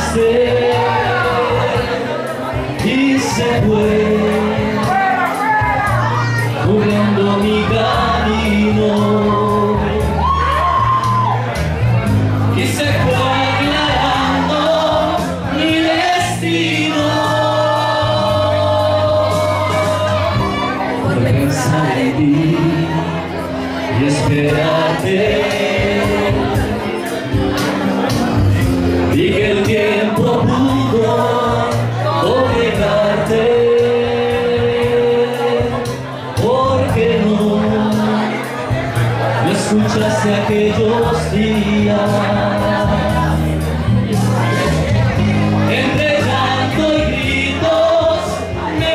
hacer y se fue cubriendo mi camino y se fue aclarando mi destino. Por pensar en ti y esperarte, y que el tiempo pudo obligarte, porque no escuchaste aquellos días. Entre llanto y gritos me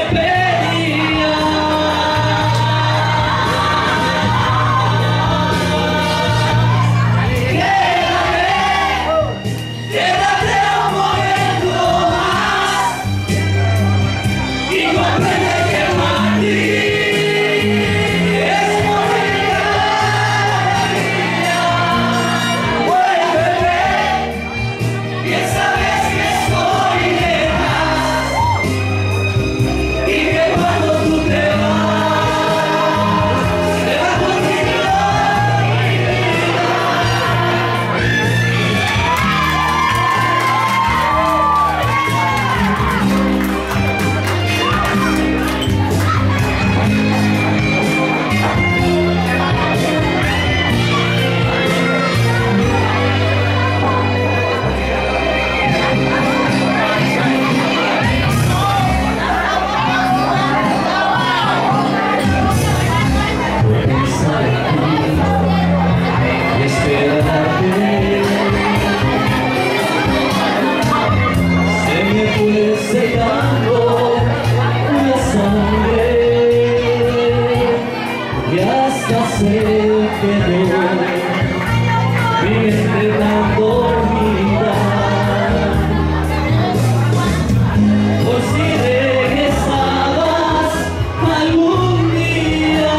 quédate un momento más y comprende que para ti es morir cada día. Vuélvete, piensa ves que estoy detrás y que cuando tú te vas, se va contigo mi vida. Pensar en ti y esperarte, se me fue secando la sangre y hasta se quedó mi mente tan dormida. Por si regresabas algún día.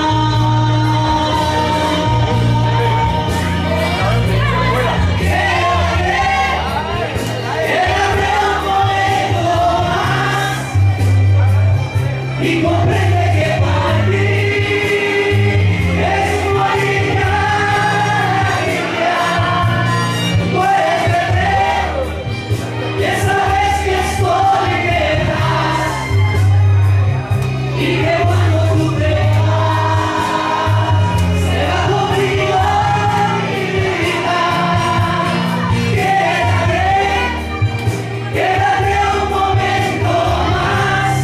Quédate un momento más y comprende que para ti es morir cada día. Vuélvete, ya sabes que estoy detrás y que cuando tú te vas, se va conmigo mi vida. Quédate un momento más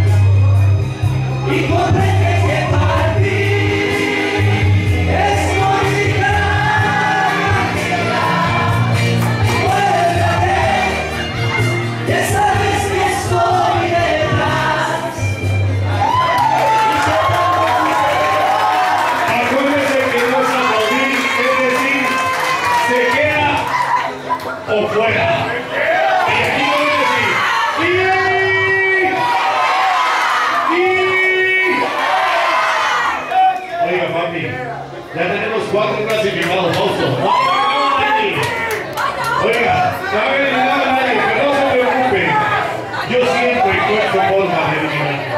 y comprende que para ti es morir cada día. Vuélvete, ya sabes que estoy detrás. Acuérdense que no es aplaudir, es decir, se queda o fuera. Y aquí voy a decir, ¡sí! Oiga, papi, ya tenemos 4 clasificados, Fausto. Oiga, no va a eliminar a nadie, pero no se preocupen. Yo siempre encuentro forma de eliminar.